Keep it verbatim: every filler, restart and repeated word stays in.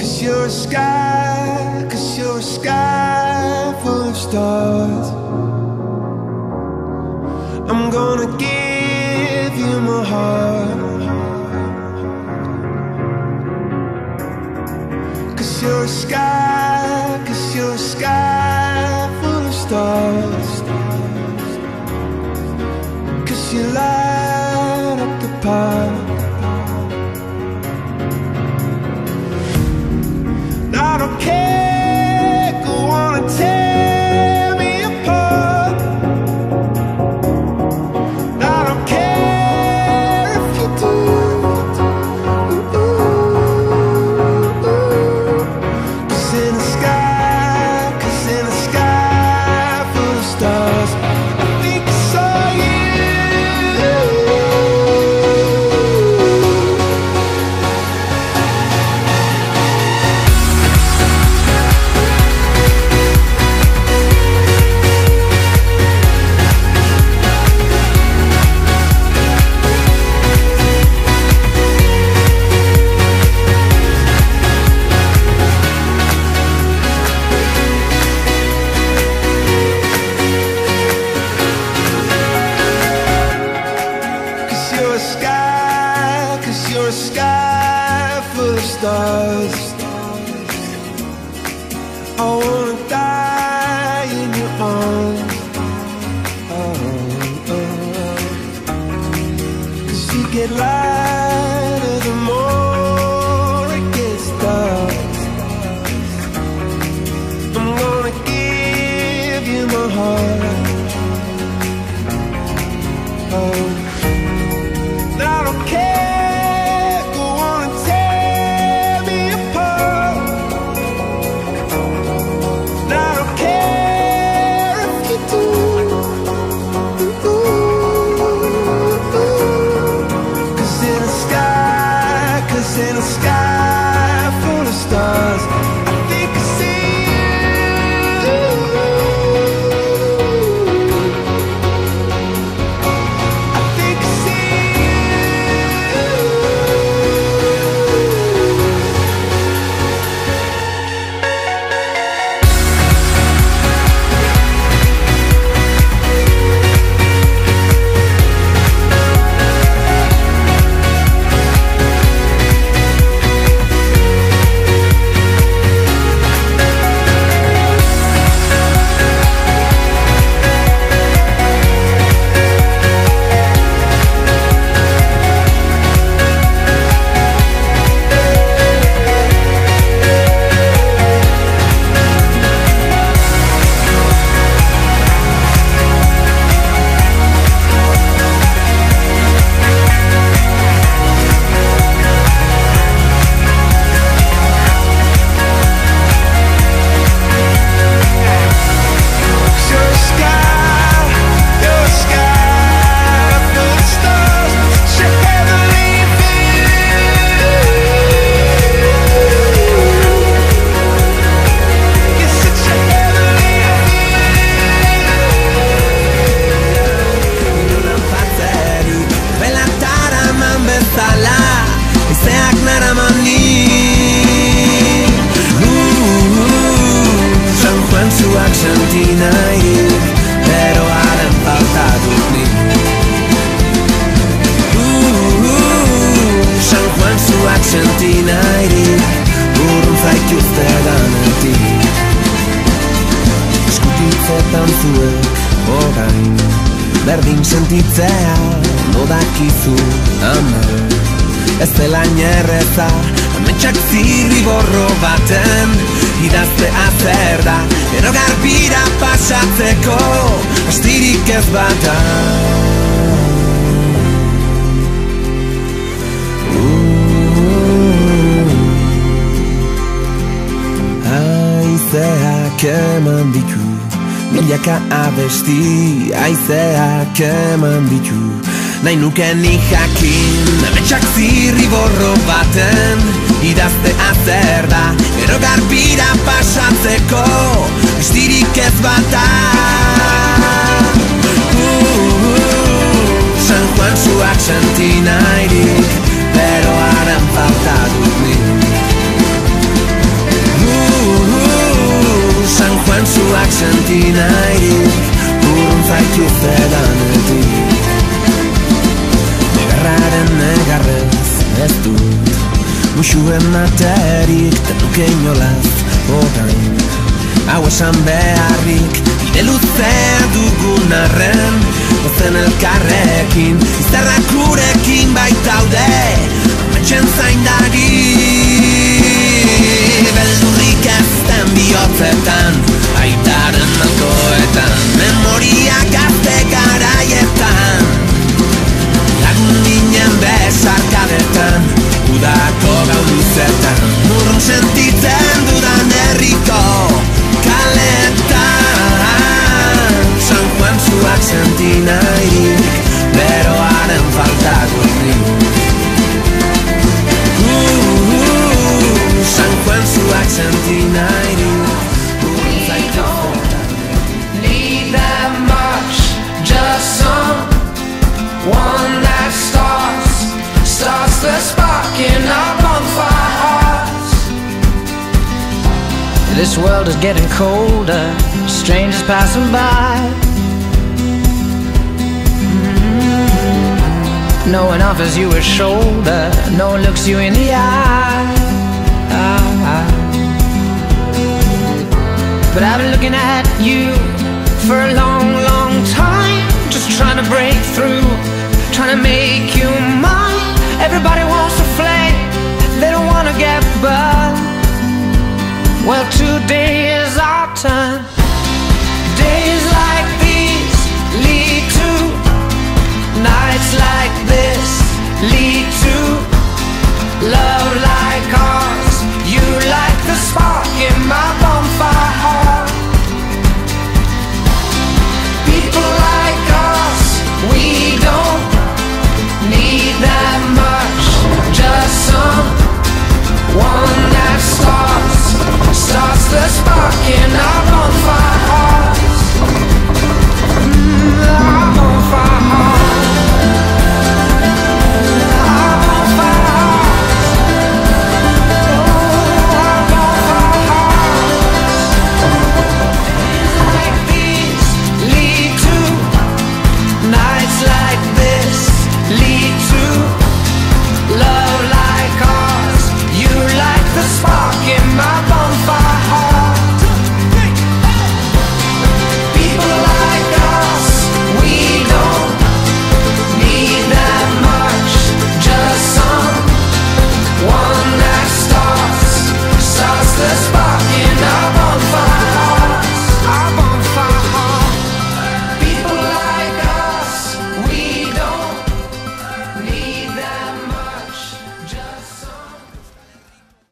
'Cause you're a sky, 'cause you're a sky full of stars. I'm gonna give you my heart. 'Cause you're a sky, 'cause you're a sky full of stars. 'Cause you light up the park. I don't care, go on and tear me apart. I don't care if you do. Cause in the sky, cause in the sky full of stars, I think I saw you. You're a sky, 'cause you're a sky full of stars. I wanna die in your arms. Oh, oh, oh. 'Cause you get lighter the more it gets dark. I'm gonna give you my heart. Oh, I don't care, go on and tear me apart. I don't care if you do. Cause in the sky, cause in the sky full of stars, I think I see you. I think I see berdin sentitzea modakizu ama. Ez dela inerreza, ametsak zirriborro baten idaztea zer da, ero garbira pasatzeko astirik ez bata. Aizeak eman ditu milaka abesti, aizeak eman ditu. Nahi nuke ni jakin, ametsak zirriborro baten idaztea zer da, ero garbira pasatzeko astirik ez bata. San Juan zuak senti nahirik, pero haren falta dut ni. muxuen materik, tenuke inolaz orain. Hau esan beharrik, bide luzea dugun arren, gozen elkarrekin, izarrak gurekin baitaude, ametxen zaindari. Beldurrik ezten bihotzetan, aitaren malkoetan, memoriak gazte garaietan, lagun ginen besarkadetan, udako gau luzetan, urrun sentitzen dudan herriko kaletan. San Juan zuak senti nahirik, beroaren faltako egin. San Juan zuak senti nahirik, urrun zaitu faltako. Need that much, just some one that starts, starts the spark in our bonfire hearts. This world is getting colder, strangers passing by. Mm-hmm. No one offers you a shoulder, no one looks you in the eye. But I've been looking at you for a long, long time, just trying to break through, trying to make you mine. Everybody wants to flame, they don't wanna get burned. Well,